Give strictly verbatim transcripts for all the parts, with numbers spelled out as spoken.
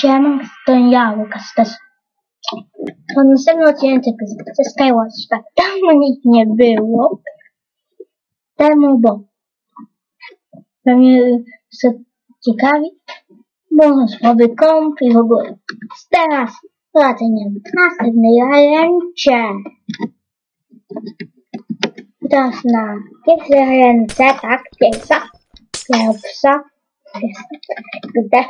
Siema, to ja, Łukasz też. To następny odcinek ze Skywatch, tak dawno nic nie było. Temu, bo pewnie są ciekawi, bo słaby komp i w ogóle. Teraz lecenie w następnej ręce. Teraz na pierwszej ręce, tak, pierwsza, pierwsza, gdzie?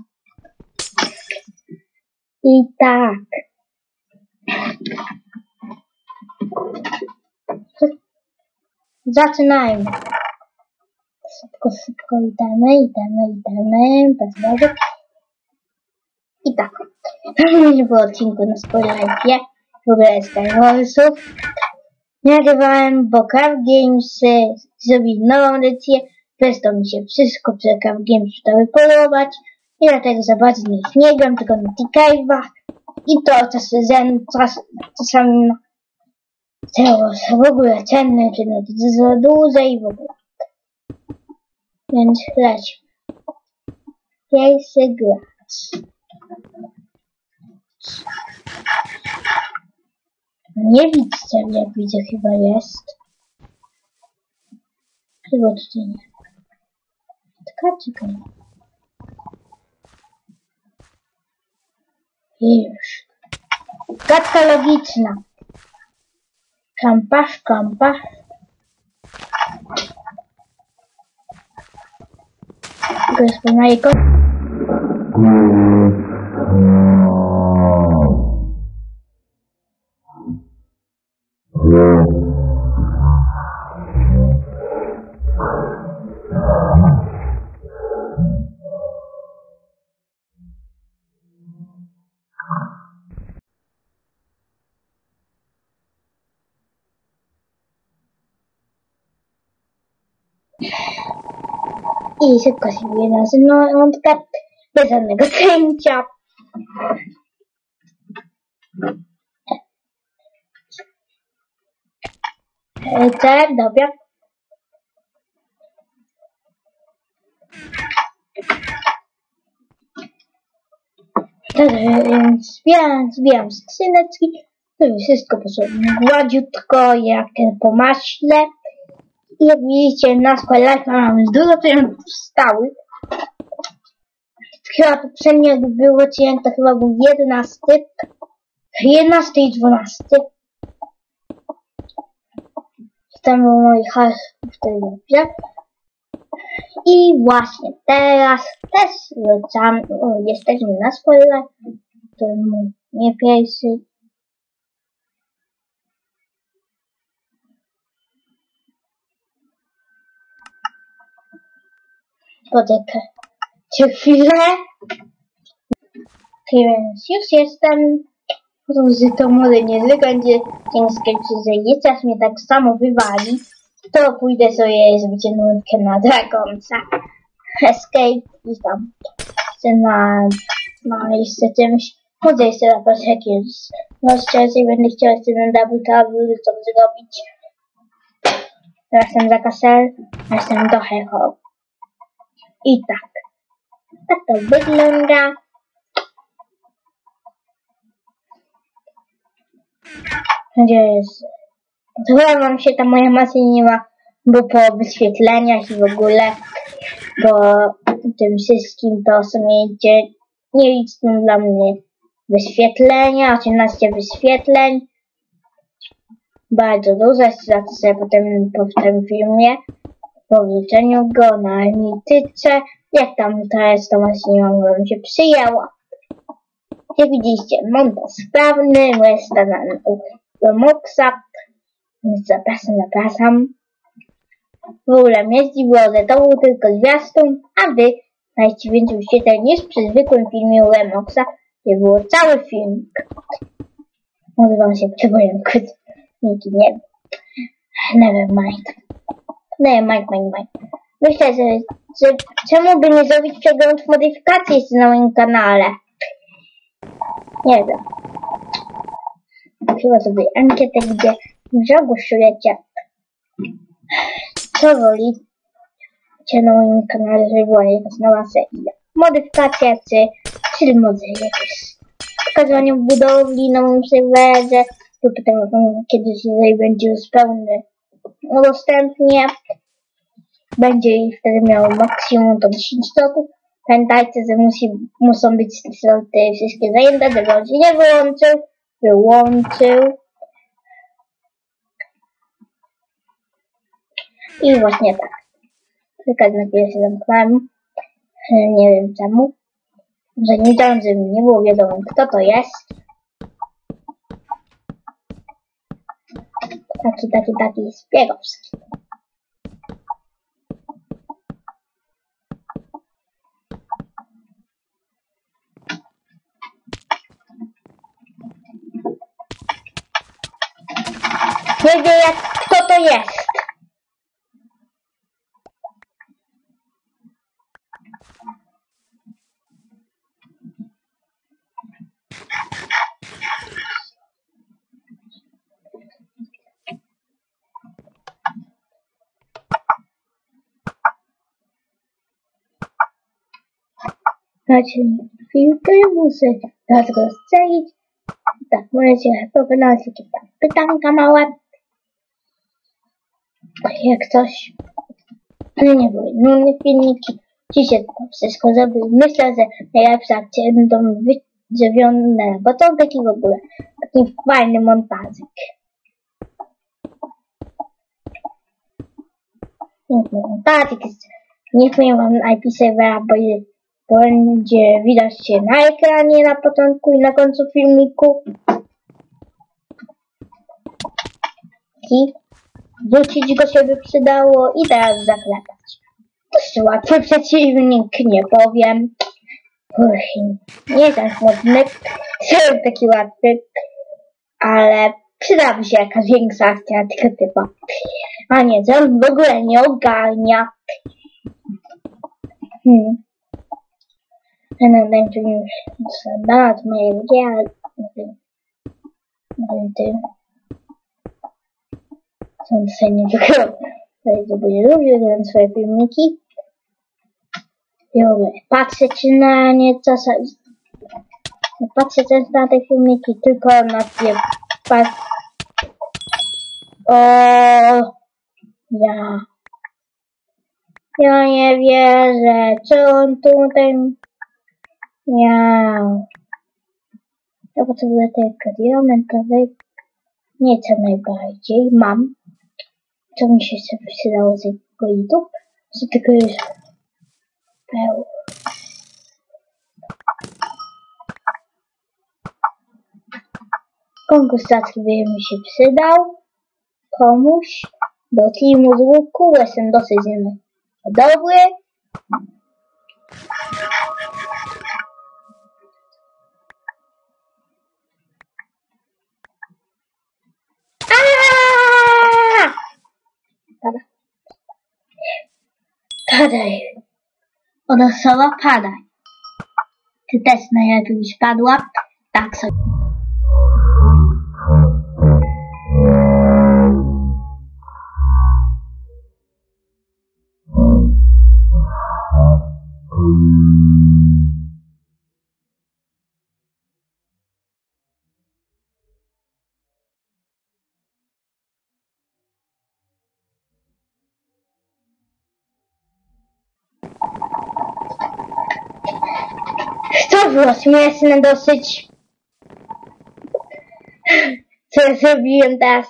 I tak. Zaczynajmy. Szybko, szybko idziemy, idziemy, idziemy, bez wody. I tak. Nie było odcinku na spoilercie. W ogóle Skywarsów. Nagrywałem, bo Craft Games zrobili nową edycję. Przez to mi się wszystko przy Craft Games przestały podobać. I dlatego za bardzo nie śniegam, tylko na T-Cave'ach. I to czasem, czas, czasami w ogóle cenne, czy no to za duże i w ogóle. Więc lećmy. Pierwszy gracz. Nie widzę, jak widzę, chyba jest. Chyba tutaj nie. Taka czekaj. Już. Gadka logiczna. Kampasz, kampasz. To jest po mojej ko... I szybko się wyje na zynątkę, bez żadnego cięcia. Tak, dobra. Tak, więc zbieram, zbieram skrzyneczki. To już wszystko poszło gładziutko, jak po maśle. I jak widzicie, na Skylife mamy dużo klientów stałych. Chyba poprzednio jak był odcinek, to chyba był jedenasty. jedenasty i dwunasty. Tam był mój hasł w tej grupie. I właśnie teraz też wracamy, jesteśmy na Skylife. To mój nie pierwszy. Poczekajcie chwilę. Okay, więc już jestem. Że to może nie będzie ciężkie, że jeszcze mnie tak samo wywali. To pójdę sobie zrobić nutkę na Dragonca. Escape i tam. Chcę na, na jeszcze czymś. Chodzę jeszcze na jakieś. No szczerze będę chciał jeszcze na double double co zrobić. Teraz jestem za kasel, a jestem do Hecho. I tak. Tak to wygląda. Gdzie jest? Trochę wam się ta moja maszyna, bo po wyświetleniach i w ogóle, bo tym wszystkim to są nie, nie liczą dla mnie wyświetlenia, osiemnaście wyświetleń. Bardzo dużo, za to sobie potem po tym filmie, po wrzuceniu go na analityce, jak tam teraz ta maszyna wam się przyjęła. Jak widzicie, montaż sprawny, reszta na Moxa, więc zapraszam, zapraszam. W ogóle mnie zdziwiło, że to był tylko zwiastun, a wy znajdziecie więcej wyświetleń niż przy zwykłym filmie u Moxa, gdzie było cały filmik. Może wam się przyboję, niki nie wiem. Never mind. Never mind, mind, mind. Myślę, że, że czemu by nie zrobić przegląd modyfikacji jeszcze na moim kanale? Nie wiem. Chyba sobie ankietę, gdzie zagłosujecie, co wolicie na moim kanale, żeby była jakaś nowa seria. Modyfikacja, czy, styl mocy jakieś. Pokazanie budowli na moim serwerze, bo potem kiedy się będzie już pełny udostępnię. Będzie i wtedy miał maksimum to dziesięć slotów. Pamiętajcie, że musi, muszą być sloty wszystkie zajęte, żeby on się nie wyłączył. Wyłączył. I właśnie tak. Tylko na chwilę się zamknąłem. Nie wiem czemu. Że nie chciałem, żeby mi nie było wiadomo, kto to jest. Taki, taki, taki szpiegowski. Nie wie jak, kto to jest. Macie chwilkę, muszę raz go strzelić. Tak, możecie pogadać jakieś tam pytanka małe. Jak coś. No nie były nudne filmiki. Dzisiaj to wszystko zrobił. Myślę, że najlepsze akcje będą wydziwione na początek i w ogóle taki fajny montażyk. Piękny montażyk. Nie powiem wam I P serwera, bo będzie widać się na ekranie na początku i na końcu filmiku. I wrócić go się by przydało i teraz zaklepać. Dość łatwy przeciwnik, nie powiem. Uch, nie jest tak modny, taki łatwy, ale przydałaby się jakaś większa akcja tego typu. A nie, że on w ogóle nie ogarnia. Hmm. No, wiem, czy już zanad moje ludzie, ale nie wiem, są dzisiaj nie tylko, bo nie lubię oglądać swoje filmiki. I w ogóle patrzeć na nie czasami, nie patrzę też na te filmiki, tylko na te pas... O, ja... Ja nie wierzę, co on tutaj... Miał. Ja potrzebuję tego diamentowego. Nie co najbardziej. Mam. Co mi się jeszcze przydało z jego YouTube? Że tylko już peł. Konkurs rzadki by mi się przydał. Komuś. Do teamu z łuku. Jestem dosyć dobry. Pada. Padaj. Ona sama padaj. Ty też najlepiej byś padła. Tak sobie. To było śmieszne dosyć. Co ja zrobiłem teraz?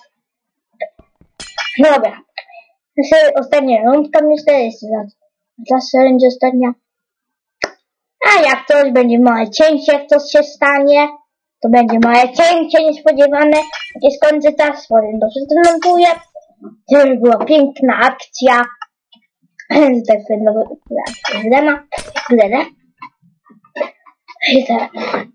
Dobra. Ostatnia rundka myślę, jest zawsze będzie ostatnia. A jak coś będzie małe cięcie, jak coś się stanie, to będzie małe cięcie niespodziewane. Jak się skończy czas, potem to wszystko zmontuję. To już była piękna akcja. Tak będą glema, gleda. I tak.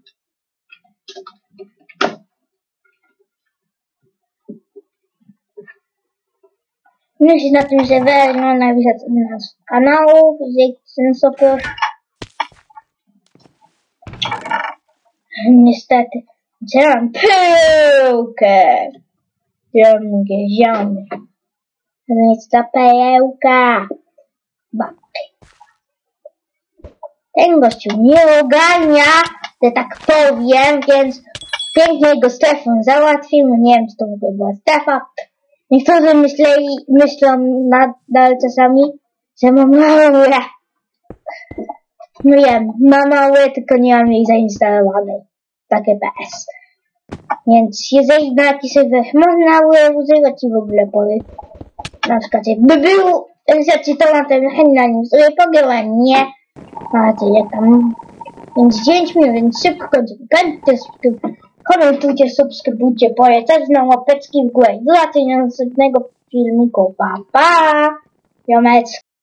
Myślę na tym, że wezmę napisać nazw kanału, że sobie niestety wziąłem pyłkę. Ciągnie ziomy. To jest ta perełka. Babki. ten gościu nie ogarnia, że tak powiem, więc pięknie go strefę załatwił. Nie wiem, czy to w ogóle była strefa. Niektórzy myśleli, myślą nadal czasami, że mam małe. No wiem, mam małe, tylko nie mam jej zainstalowanej. Takie P S. Więc jeżeli na jakiś serwer można używać i w ogóle pory, na przykład jakby był rzeczy, to na ten chętnie na nim sobie pograłem, nie? Macie, jak tam więc dziewięć minut, więc szybko kończę, komentujcie, subskrybujcie, polecajcie na łapeczki w górę. Do następnego filmiku, pa pa! Jomec.